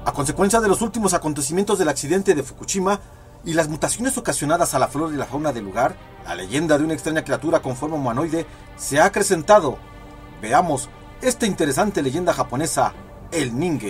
A consecuencia de los últimos acontecimientos del accidente de Fukushima y las mutaciones ocasionadas a la flora y la fauna del lugar, la leyenda de una extraña criatura con forma humanoide se ha acrecentado. Veamos esta interesante leyenda japonesa, el Ningen.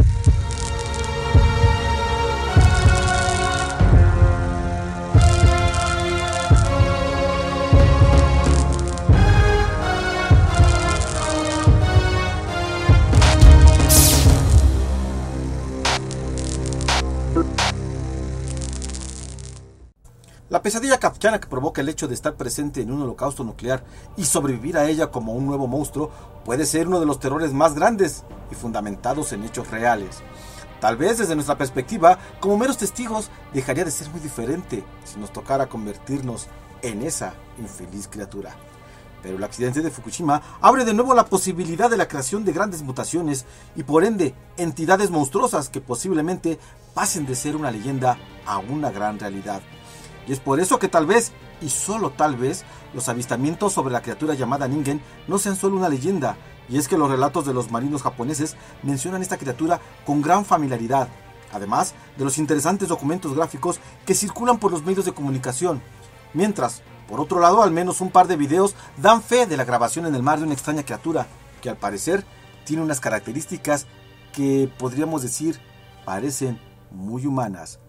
La pesadilla kafkiana que provoca el hecho de estar presente en un holocausto nuclear y sobrevivir a ella como un nuevo monstruo puede ser uno de los terrores más grandes y fundamentados en hechos reales. Tal vez desde nuestra perspectiva, como meros testigos, dejaría de ser muy diferente si nos tocara convertirnos en esa infeliz criatura. Pero el accidente de Fukushima abre de nuevo la posibilidad de la creación de grandes mutaciones y por ende entidades monstruosas que posiblemente pasen de ser una leyenda a una gran realidad. Y es por eso que tal vez, y solo tal vez, los avistamientos sobre la criatura llamada Ningen no sean solo una leyenda, y es que los relatos de los marinos japoneses mencionan esta criatura con gran familiaridad, además de los interesantes documentos gráficos que circulan por los medios de comunicación, mientras, por otro lado, al menos un par de videos dan fe de la grabación en el mar de una extraña criatura, que al parecer tiene unas características que podríamos decir parecen muy humanas.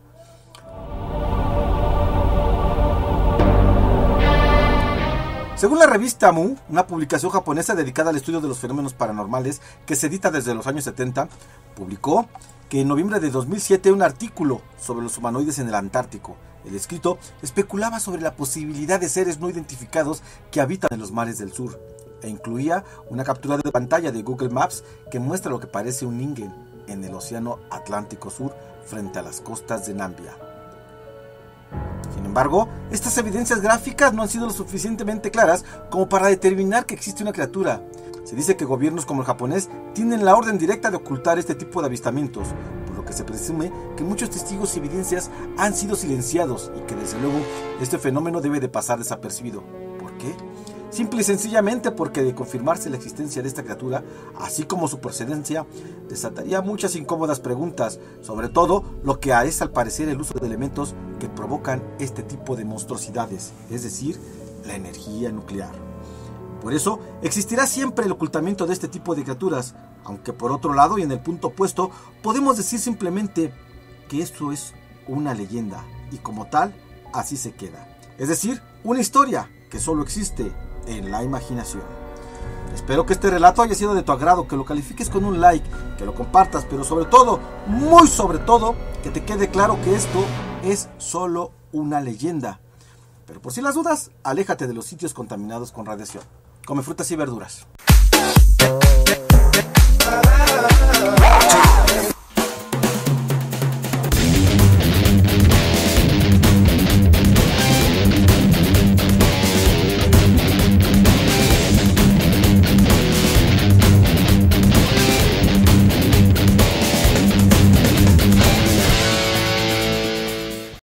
Según la revista Mu, una publicación japonesa dedicada al estudio de los fenómenos paranormales que se edita desde los años 70, publicó que en noviembre de 2007 un artículo sobre los humanoides en el Antártico. El escrito especulaba sobre la posibilidad de seres no identificados que habitan en los mares del sur, e incluía una captura de pantalla de Google Maps que muestra lo que parece un Ningen en el Océano Atlántico Sur frente a las costas de Namibia. Sin embargo, estas evidencias gráficas no han sido lo suficientemente claras como para determinar que existe una criatura. Se dice que gobiernos como el japonés tienen la orden directa de ocultar este tipo de avistamientos, por lo que se presume que muchos testigos y evidencias han sido silenciados y que desde luego este fenómeno debe de pasar desapercibido. ¿Por qué? Simple y sencillamente porque de confirmarse la existencia de esta criatura, así como su procedencia, desataría muchas incómodas preguntas, sobre todo lo que es al parecer el uso de elementos que provocan este tipo de monstruosidades, es decir, la energía nuclear. Por eso, existirá siempre el ocultamiento de este tipo de criaturas, aunque por otro lado y en el punto opuesto, podemos decir simplemente que esto es una leyenda, y como tal, así se queda. Es decir, una historia que solo existe en la imaginación. Espero que este relato haya sido de tu agrado, que lo califiques con un like, que lo compartas, pero sobre todo, muy sobre todo, que te quede claro que esto es solo una leyenda. Pero por si las dudas, aléjate de los sitios contaminados con radiación. Come frutas y verduras.